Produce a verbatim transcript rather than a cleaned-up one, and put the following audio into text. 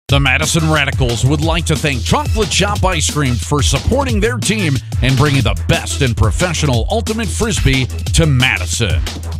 The Madison Radicals would like to thank Chocolate Shoppe Ice Cream for supporting their team and bringing the best in professional ultimate frisbee to Madison.